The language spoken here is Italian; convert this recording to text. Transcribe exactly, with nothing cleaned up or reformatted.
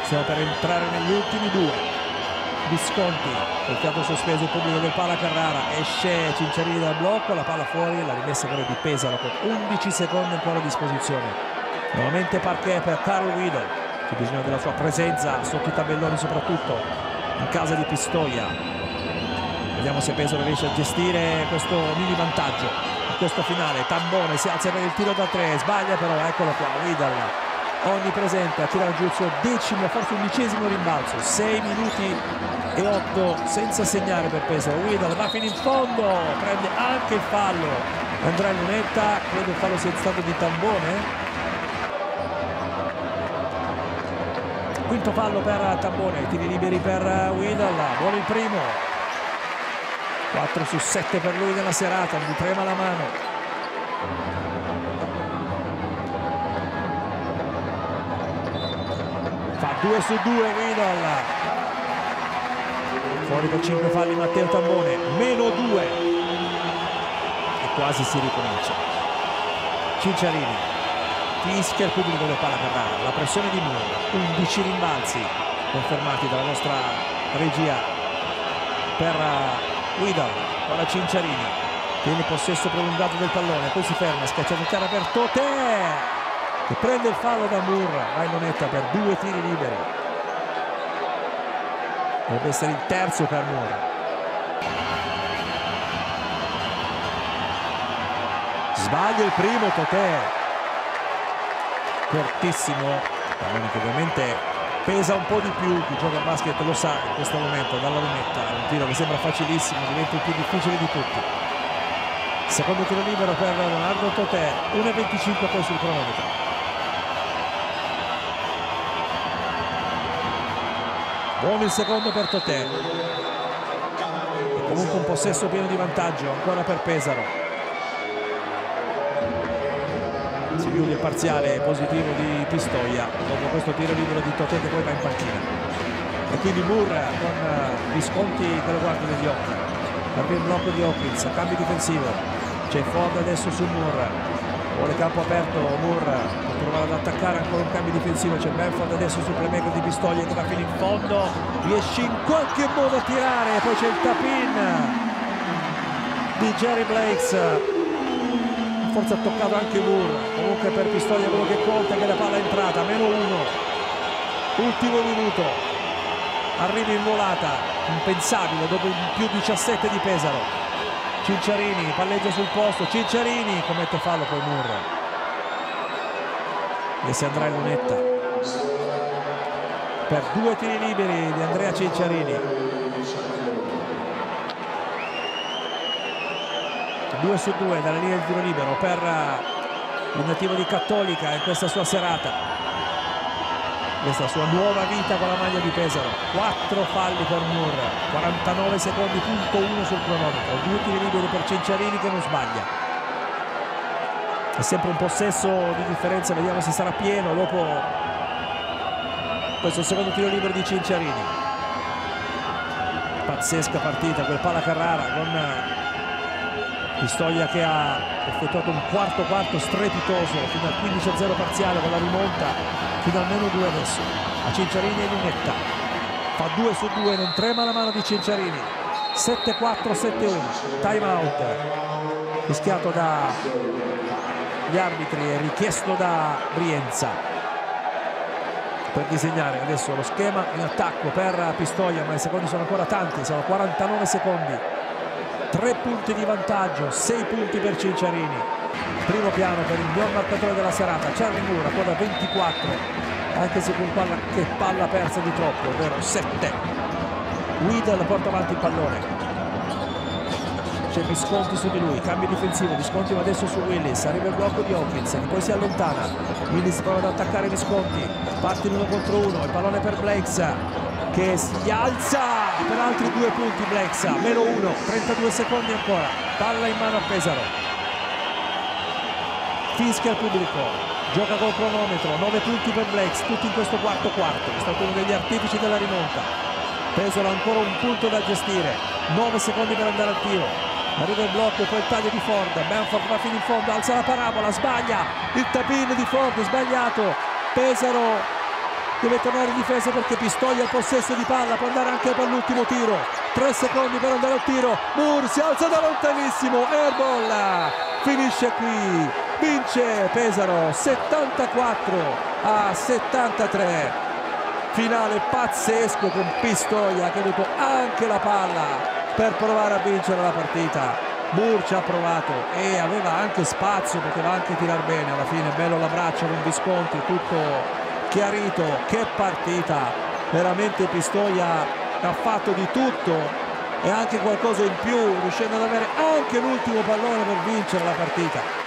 Stiamo per entrare negli ultimi due. Visconti, il fiato sospeso, il pubblico del Pala Carrara, esce Cinciarini dal blocco, la palla fuori, la rimessa quella di Pesaro con undici secondi ancora a disposizione. Nuovamente parquet per Carl Guido, che ha bisogno della sua presenza sotto i tabelloni, soprattutto in casa di Pistoia. Vediamo se Pesaro riesce a gestire questo mini vantaggio in questo finale. Tambone si alza per il tiro da tre, sbaglia però, eccolo qua, Widal onnipresente a tirare giù il suo decimo, forse undicesimo rimbalzo. Sei minuti e otto senza segnare per Pesaro. Widal va fino in fondo, prende anche il fallo Andrea Lunetta, credo il fallo sia stato di Tambone. Quinto fallo per Tambone, tiri liberi per Widal, buono il primo, quattro su sette per lui nella serata, gli trema la mano. Fa due su due Widal, fuori per cinque falli Matteo Tambone, meno due e quasi si ricomincia. Cinciarini, fischia il pubblico del Pala Carrara, la pressione di Moore, undici rimbalzi confermati dalla nostra regia per Widal. Ora Cinciarini tiene possesso prolungato del pallone, poi si ferma, schiacciata per Totè che prende il fallo da Moore, va in lunetta per due tiri liberi. Dovrebbe essere il terzo per Moore. Sbaglia il primo Totè, cortissimo, pallone che ovviamente pesa un po' di più, chi gioca a basket lo sa in questo momento, dalla lunetta, un tiro che sembra facilissimo, diventa il più difficile di tutti. Secondo tiro libero per Leonardo Totè, uno e venticinque poi sul cronometro. Buono il secondo per Totè, e comunque un possesso pieno di vantaggio ancora per Pesaro. Si chiude il parziale positivo di Pistoia dopo questo tiro libero di Totè che poi va in panchina, e quindi Moore con Visconti che lo guarda negli occhi. Cambia il blocco di Hawkins, cambio difensivo, c'è Ford adesso su Moore, vuole campo aperto Moore per provare ad attaccare, ancora un cambio difensivo, c'è Benford adesso sul playmaker di Pistoia che va fino in fondo, riesce in qualche modo a tirare, poi c'è il tap-in di Jerry Blakes, forse ha toccato anche Moore. Comunque per Pistoia quello che conta è che la palla è entrata, meno uno, ultimo minuto, arriva in volata, impensabile dopo il più diciassette di Pesaro. Cinciarini palleggia sul posto, Cinciarini commette fallo, poi Moore e si andrà in lunetta per due tiri liberi di Andrea Cinciarini. Due su due dalla linea di tiro libero per il nativo di Cattolica in questa sua serata, questa sua nuova vita con la maglia di Pesaro. Quattro falli per Moore, quarantanove secondi, punto uno sul cronometro, due tiri liberi per Cinciarini che non sbaglia. È sempre un possesso di differenza, vediamo se sarà pieno dopo questo secondo tiro libero di Cinciarini. Pazzesca partita quel Pala Carrara con Pistoia che ha effettuato un quarto quarto strepitoso fino al quindici a zero parziale con la rimonta fino al meno due adesso a Cinciarini e lunetta, fa due su due, non trema la mano di Cinciarini. Sette quattro, sette uno, time out fischiato dagli arbitri e richiesto da Brienza per disegnare adesso lo schema in attacco per Pistoia, ma i secondi sono ancora tanti, sono quarantanove secondi, tre punti di vantaggio, sei punti per Cinciarini. Primo piano per il miglior marcatore della serata, Charlie Moore, a quota ventiquattro, anche se con palla, che palla persa di troppo, ovvero sette. Widal porta avanti il pallone, c'è Visconti su di lui, cambio difensivo, Visconti va adesso su Willis, arriva il blocco di Hawkins, poi si allontana, Willis prova ad attaccare Visconti, parte in uno contro uno, il pallone per Blakes che si alza per altri due punti. Blakes, meno uno, trentadue secondi ancora, palla in mano a Pesaro. Fischia il pubblico, gioca col cronometro, nove punti per Blakes, tutti in questo quarto quarto, è stato uno degli artefici della rimonta. Pesaro ancora un punto da gestire, nove secondi per andare al tiro, arriva il blocco e poi il taglio di Ford, Benford va fino in fondo, alza la parabola, sbaglia, il tap-in di Ford sbagliato, Pesaro deve tornare in difesa perché Pistoia il possesso di palla, può andare anche per l'ultimo tiro, tre secondi per andare al tiro, Moore si alza da lontanissimo, airball, finisce qui, vince Pesaro settantaquattro a settantatré, finale pazzesco con Pistoia che ha avuto anche la palla per provare a vincere la partita. Moore ci ha provato e aveva anche spazio, poteva anche tirare bene, alla fine bello l'abbraccio con Visconti, tutto chiarito. Che partita, veramente Pistoia ha fatto di tutto e anche qualcosa in più, riuscendo ad avere anche l'ultimo pallone per vincere la partita.